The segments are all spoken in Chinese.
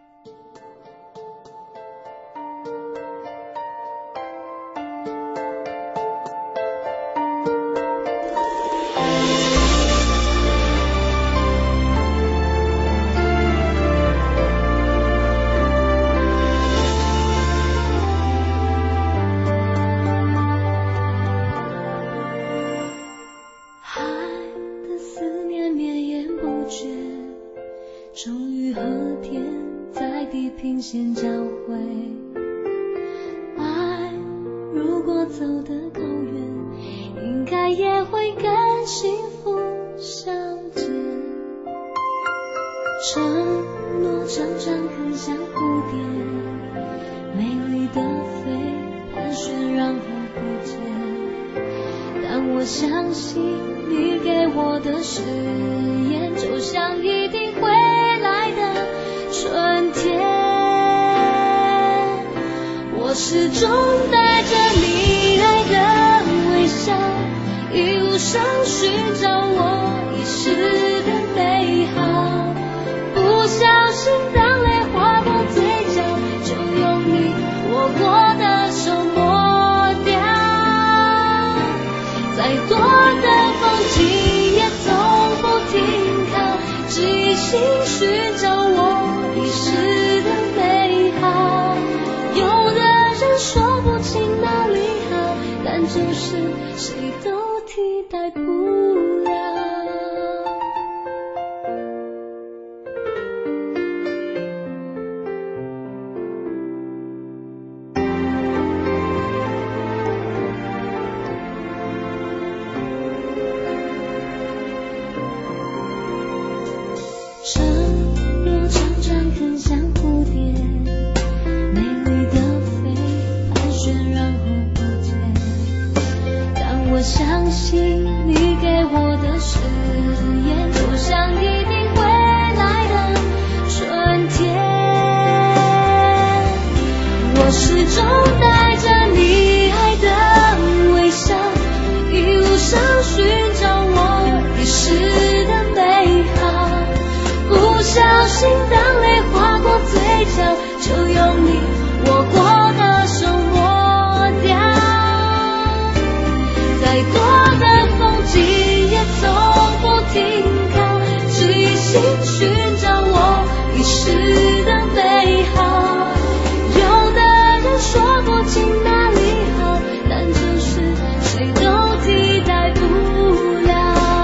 终于和天在地平线交汇，爱如果走得够远，应该也会跟幸福相见。承诺常常很像蝴蝶，美丽的飞，盘旋然后不见。但我相信你给我的誓言，就像一定会来的春天。我始终带着你爱的微笑，一路上寻找我遗失的美好。不小心当泪划过嘴角，就用你握过的手抹掉。再多的风景也从不停靠，只一心寻找我遗失的美好。有的人说不清哪里好，但就是谁都替代不了。承诺常常很像蝴蝶，美丽的飞，盘旋然后不见。但我相信你给我的誓言，就像一定会来的春天。我始终带着你爱的微笑，一路上寻找我遗失的美好。不小心当泪划过嘴角，就用你握过的手抹掉。再多的风景也从不停靠，只一心寻找我遗失的美好。有的人说不清哪里好，但就是谁都替代不了。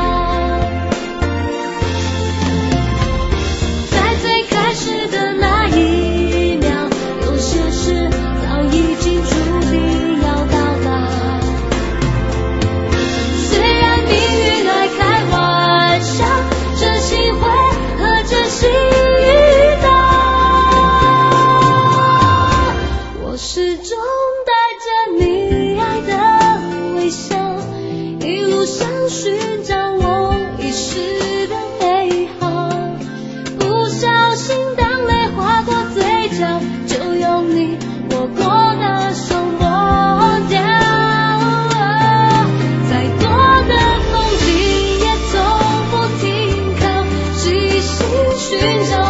开始的那一秒，有些事早已经注定要到达。虽然命运爱开玩笑，真心会和真心遇到。我始终带着你爱的微笑，一路上寻找我遗失的美好。不小心当泪划过嘴角，就用你握过的手抹掉。再多的风景也从不停靠，只一心寻找